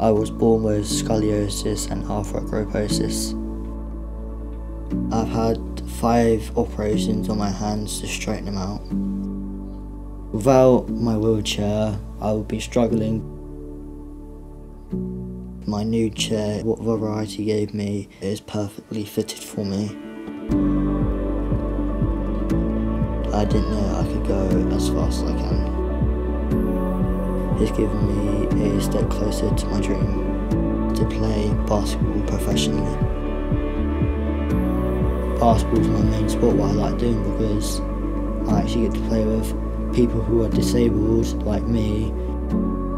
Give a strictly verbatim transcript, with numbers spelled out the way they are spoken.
I was born with scoliosis and arthrogryposis. I've had five operations on my hands to straighten them out. Without my wheelchair, I would be struggling. My new chair, what Variety gave me, is perfectly fitted for me. I didn't know I could go as fast as I can. It's given me a step closer to my dream, to play basketball professionally. Basketball is my main sport, what I like doing, because I actually get to play with people who are disabled like me.